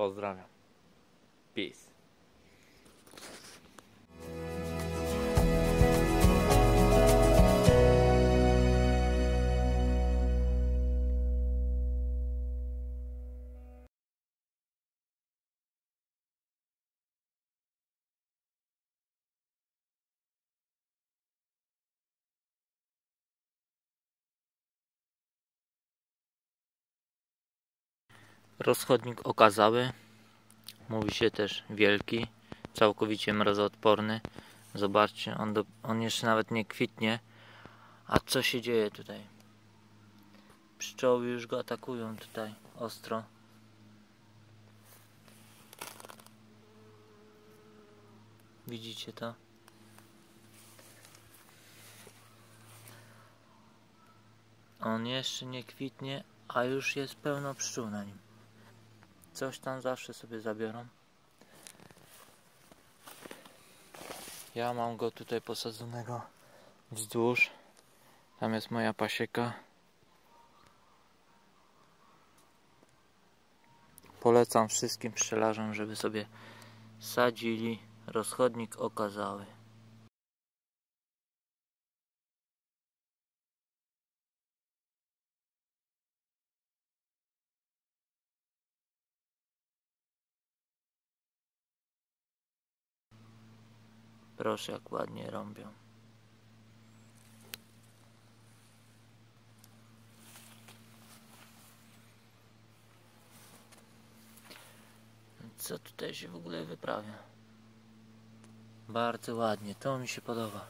Pozdrawiam. Peace. Rozchodnik okazały, mówi się też wielki, całkowicie mrozoodporny. Zobaczcie, on jeszcze nawet nie kwitnie. A co się dzieje tutaj? Pszczoły już go atakują tutaj ostro. Widzicie to? On jeszcze nie kwitnie, a już jest pełno pszczół na nim. Coś tam zawsze sobie zabiorą. Ja mam go tutaj posadzonego wzdłuż. Tam jest moja pasieka. Polecam wszystkim pszczelarzom, żeby sobie sadzili rozchodnik okazały. Proszę, jak ładnie rąbią. Co tutaj się w ogóle wyprawia? Bardzo ładnie, to mi się podoba.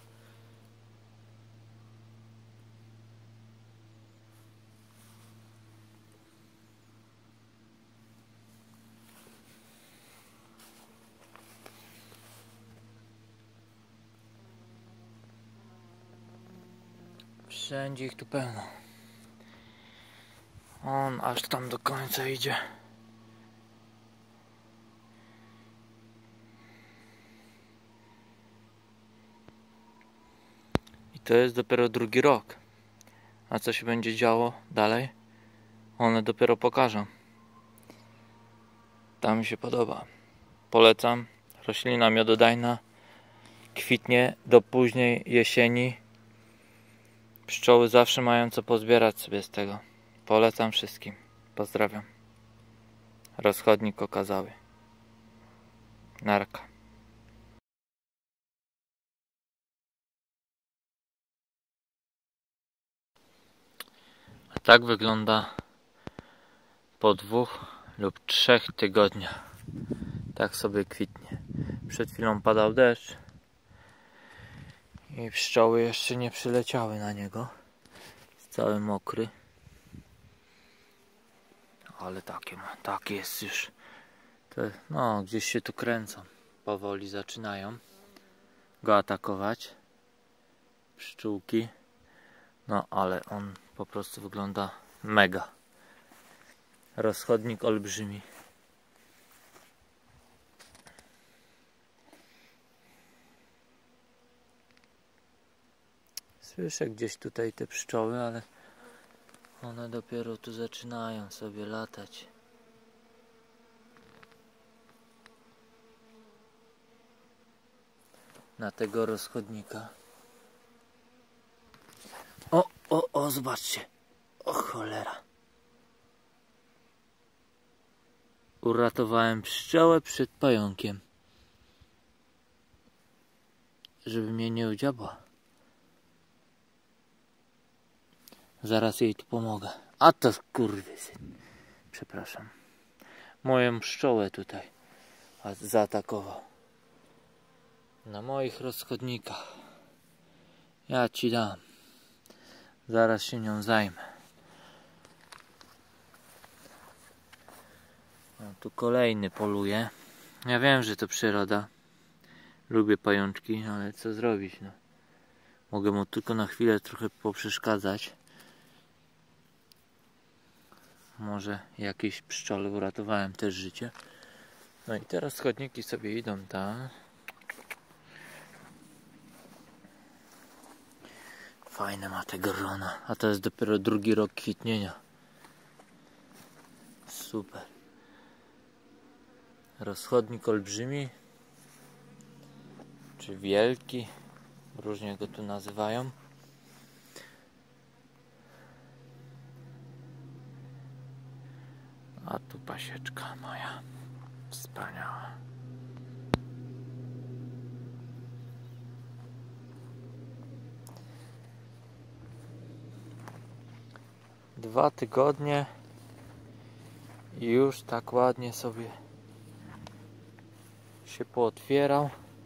Wszędzie ich tu pełno. On aż tam do końca idzie. I to jest dopiero drugi rok. A co się będzie działo dalej? One dopiero pokażą. To mi się podoba. Polecam. Roślina miododajna. Kwitnie do późnej jesieni. Pszczoły zawsze mają co pozbierać sobie z tego. Polecam wszystkim. Pozdrawiam. Rozchodnik okazały. Narka. A tak wygląda po 2 lub 3 tygodniach. Tak sobie kwitnie. Przed chwilą padał deszcz i pszczoły jeszcze nie przyleciały na niego. Jest cały mokry. Ale takie jest już. No, gdzieś się tu kręcą. Powoli zaczynają go atakować. Pszczółki. No, ale on po prostu wygląda mega. Rozchodnik olbrzymi. Słyszę gdzieś tutaj te pszczoły, ale one dopiero tu zaczynają sobie latać. Na tego rozchodnika. O, zobaczcie. O cholera. Uratowałem pszczołę przed pająkiem. Żeby mnie nie udziabła. Zaraz jej tu pomogę. A to skurwysyn. Przepraszam. Moją pszczołę tutaj zaatakował. Na moich rozchodnikach. Ja ci dam. Zaraz się nią zajmę. No, tu kolejny poluje. Ja wiem, że to przyroda. Lubię pajączki, ale co zrobić, no. Mogę mu tylko na chwilę trochę poprzeszkadzać. Może jakiejś pszczole uratowałem też życie. No i teraz chodniki sobie idą tam. Fajne ma te grona. A to jest dopiero drugi rok kwitnienia. Super. Rozchodnik olbrzymi, czy wielki, różnie go tu nazywają. A tu pasieczka moja, wspaniała. Dwa tygodnie i już tak ładnie sobie się pootwierał.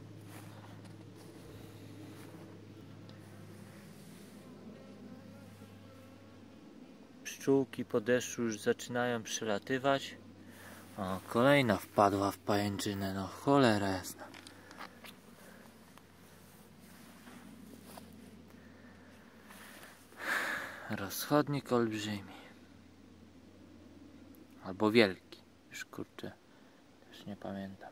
Pszczółki po deszczu już zaczynają przylatywać. O, kolejna wpadła w pajęczynę, no cholera jasna. Rozchodnik olbrzymi. Albo wielki. Już kurczę, też nie pamiętam.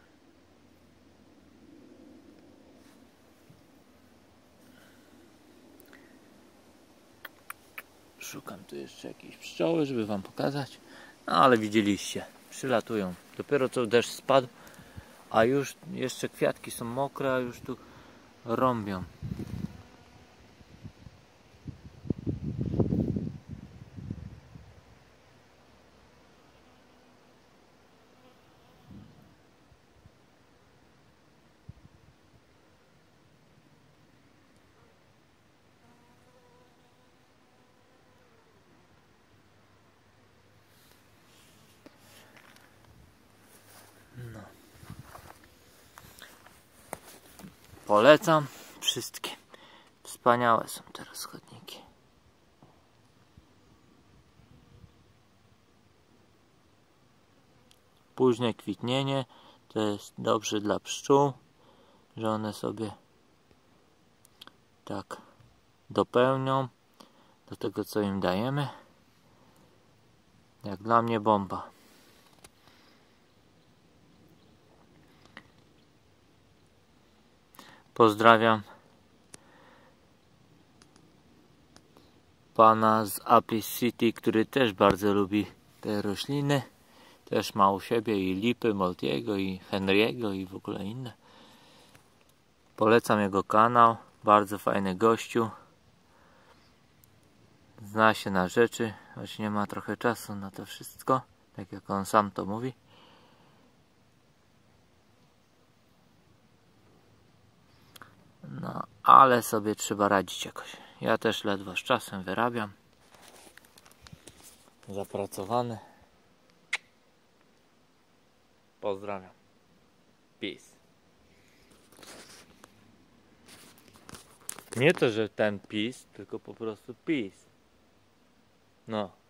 Szukam tu jeszcze jakiejś pszczoły, żeby wam pokazać. No ale widzieliście, przylatują. Dopiero co deszcz spadł, a już jeszcze kwiatki są mokre, a już tu rąbią. No. Polecam wszystkim. Wspaniałe są te rozchodniki. Późne kwitnienie to jest dobrze dla pszczół, że one sobie tak dopełnią do tego, co im dajemy. Jak dla mnie bomba. Pozdrawiam pana z Apis City, który też bardzo lubi te rośliny. Też ma u siebie i lipy Moltiego, i Henry'ego, i w ogóle inne. Polecam jego kanał. Bardzo fajny gościu. Zna się na rzeczy, choć nie ma trochę czasu na to wszystko, tak jak on sam to mówi. No, ale sobie trzeba radzić jakoś. Ja też ledwo z czasem wyrabiam. Zapracowany. Pozdrawiam. Peace. Nie to, że ten peace, tylko po prostu peace. No.